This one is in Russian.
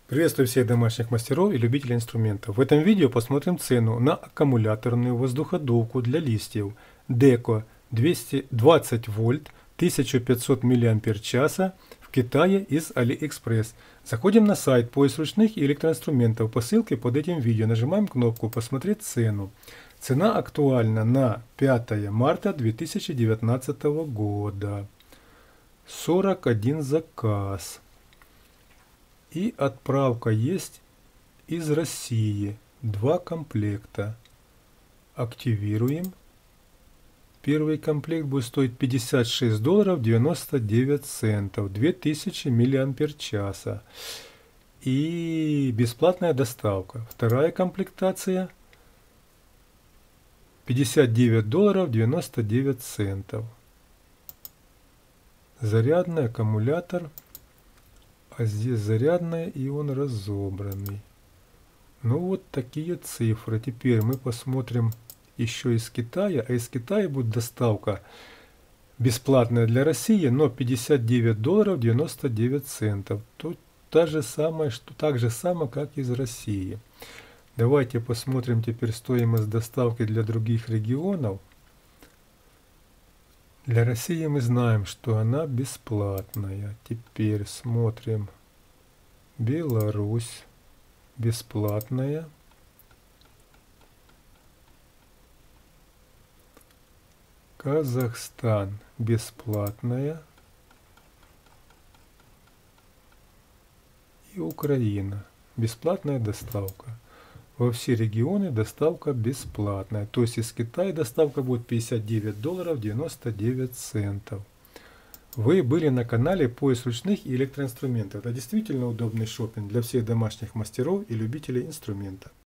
Приветствую всех домашних мастеров и любителей инструментов. В этом видео посмотрим цену на аккумуляторную воздуходувку для листьев Deco 220 вольт 1500 мАч в Китае из AliExpress. Заходим на сайт поиск ручных и электроинструментов по ссылке под этим видео. Нажимаем кнопку «Посмотреть цену». Цена актуальна на 5 марта 2019 года. 41 заказ. И отправка есть из России. 2 комплекта. Активируем. Первый комплект будет стоить $56.99. 2000 мАч. И бесплатная доставка. Вторая комплектация $59.99. Зарядный аккумулятор. А здесь зарядная, и он разобранный. Ну вот такие цифры. Теперь мы посмотрим еще из Китая. А из Китая будет доставка бесплатная для России, но $59.99. Тут так же самое, как из России. Давайте посмотрим теперь стоимость доставки для других регионов. Для России мы знаем, что она бесплатная. Теперь смотрим. Беларусь бесплатная. Казахстан бесплатная. И Украина. Бесплатная доставка. Во все регионы доставка бесплатная. То есть из Китая доставка будет $59.99. Вы были на канале поиск ручных и электроинструментов. Это действительно удобный шопинг для всех домашних мастеров и любителей инструмента.